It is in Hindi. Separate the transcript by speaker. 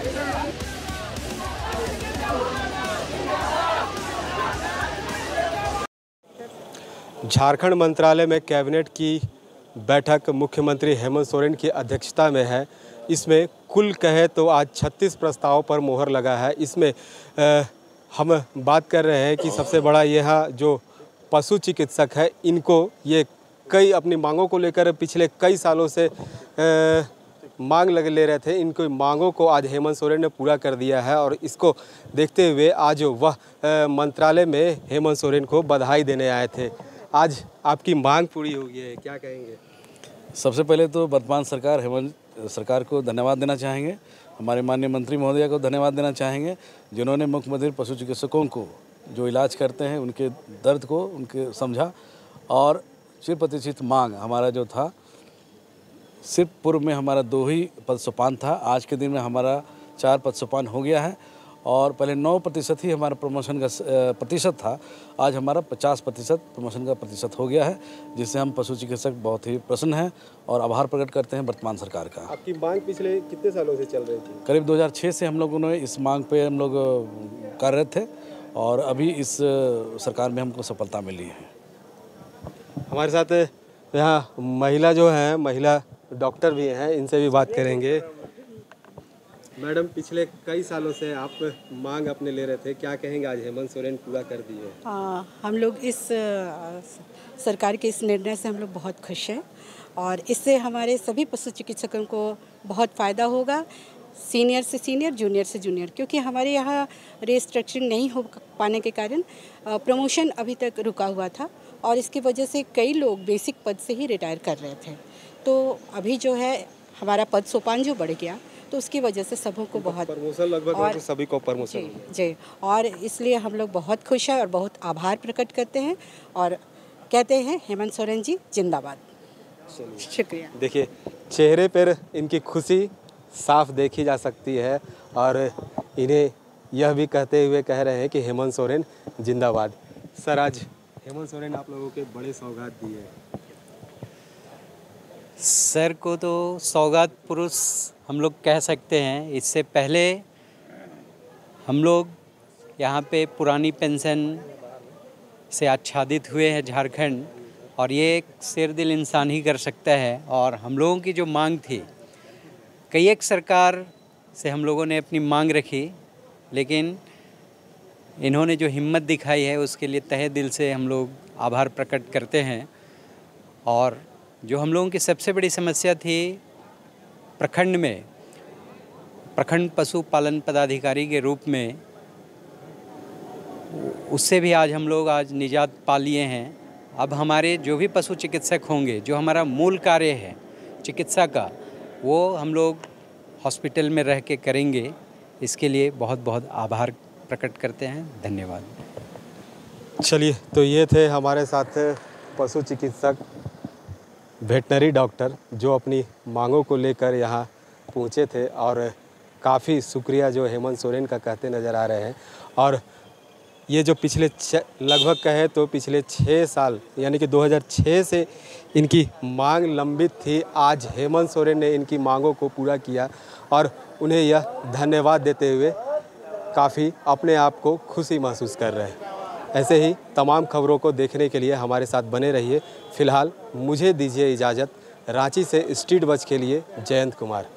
Speaker 1: झारखंड मंत्रालय में कैबिनेट की बैठक मुख्यमंत्री हेमंत सोरेन की अध्यक्षता में है। इसमें कुल कहे तो आज 36 प्रस्तावों पर मोहर लगा है। इसमें हम बात कर रहे हैं कि सबसे बड़ा यह जो पशु चिकित्सक है, इनको ये कई अपनी मांगों को लेकर पिछले कई सालों से मांग ले रहे थे। इनको मांगों को आज हेमंत सोरेन ने पूरा कर दिया है और इसको देखते हुए आज वह मंत्रालय में हेमंत सोरेन को बधाई देने आए थे। आज आपकी मांग पूरी हो गई है, क्या कहेंगे?
Speaker 2: सबसे पहले तो वर्तमान सरकार हेमंत सरकार को धन्यवाद देना चाहेंगे। हमारे माननीय मंत्री महोदया को धन्यवाद देना चाहेंगे, जिन्होंने मुख्यमंत्री पशु चिकित्सकों को जो इलाज करते हैं उनके दर्द को उनके समझा और चिर प्रतिष्ठित मांग हमारा जो था, सिर्फ पूर्व में हमारा 2 ही पद सोपान था, आज के दिन में हमारा 4 पद सोपान हो गया है और पहले 9% ही हमारा प्रमोशन का प्रतिशत था, आज हमारा 50% प्रमोशन का प्रतिशत हो गया है, जिससे हम पशु चिकित्सक बहुत ही प्रसन्न हैं और आभार प्रकट करते हैं वर्तमान सरकार का।
Speaker 1: आपकी मांग पिछले कितने सालों से चल रही थी?
Speaker 2: करीब 2006 से हम लोगों ने इस मांग पे हम लोग कार्यरत थे और अभी इस सरकार में हमको सफलता मिली है।
Speaker 1: हमारे साथ यहाँ महिला जो हैं, महिला डॉक्टर भी हैं, इनसे भी बात करेंगे। मैडम, पिछले कई सालों से आप मांग अपने ले रहे थे, क्या कहेंगे आज हेमंत सोरेन पूरा कर दिए?
Speaker 3: हम लोग इस सरकार के इस निर्णय से हम लोग बहुत खुश हैं और इससे हमारे सभी पशु चिकित्सकों को बहुत फ़ायदा होगा, सीनियर से सीनियर, जूनियर से जूनियर, क्योंकि हमारे यहाँ रिस्ट्रक्चरिंग नहीं हो पाने के कारण प्रमोशन अभी तक रुका हुआ था और इसकी वजह से कई लोग बेसिक पद से ही रिटायर कर रहे थे। तो अभी जो है हमारा पद सोपान जो बढ़ गया, तो उसकी वजह से सबों को बहुत
Speaker 1: प्रमोशन लगभग और सभी को प्रमोशन
Speaker 3: जी, और इसलिए हम लोग बहुत खुश हैं और बहुत आभार प्रकट करते हैं और कहते हैं हेमंत सोरेन जी जिंदाबाद। शुक्रिया।
Speaker 1: देखिए, चेहरे पर इनकी खुशी साफ देखी जा सकती है और इन्हें यह भी कहते हुए कह रहे हैं कि हेमंत सोरेन जिंदाबाद। सर, आज हेमंत सोरेन आप लोगों के बड़े सौगात दिए हैं।
Speaker 4: सर को तो सौगात पुरुष हम लोग कह सकते हैं। इससे पहले हम लोग यहाँ पे पुरानी पेंशन से आच्छादित हुए हैं झारखंड, और ये एक शेर दिल इंसान ही कर सकता है। और हम लोगों की जो मांग थी, कई एक सरकार से हम लोगों ने अपनी मांग रखी, लेकिन इन्होंने जो हिम्मत दिखाई है उसके लिए तहे दिल से हम लोग आभार प्रकट करते हैं। और जो हम लोगों की सबसे बड़ी समस्या थी प्रखंड में, प्रखंड पशुपालन पदाधिकारी के रूप में, उससे भी आज हम लोग आज निजात पा लिए हैं। अब हमारे जो भी पशु चिकित्सक होंगे, जो हमारा मूल कार्य है चिकित्सा का, वो हम लोग हॉस्पिटल में रह के करेंगे। इसके लिए बहुत बहुत आभार प्रकट करते हैं। धन्यवाद।
Speaker 1: चलिए, तो ये थे हमारे साथ पशु चिकित्सक, वेटनरी डॉक्टर, जो अपनी मांगों को लेकर यहाँ पहुँचे थे और काफ़ी शुक्रिया जो हेमंत सोरेन का कहते नज़र आ रहे हैं। और ये जो पिछले लगभग कहे तो पिछले 6 साल यानी कि 2006 से इनकी मांग लंबित थी, आज हेमंत सोरेन ने इनकी मांगों को पूरा किया और उन्हें यह धन्यवाद देते हुए काफ़ी अपने आप को खुशी महसूस कर रहे हैं। ऐसे ही तमाम खबरों को देखने के लिए हमारे साथ बने रहिए। फ़िलहाल मुझे दीजिए इजाज़त। रांची से स्ट्रीट बज़ के लिए जयंत कुमार।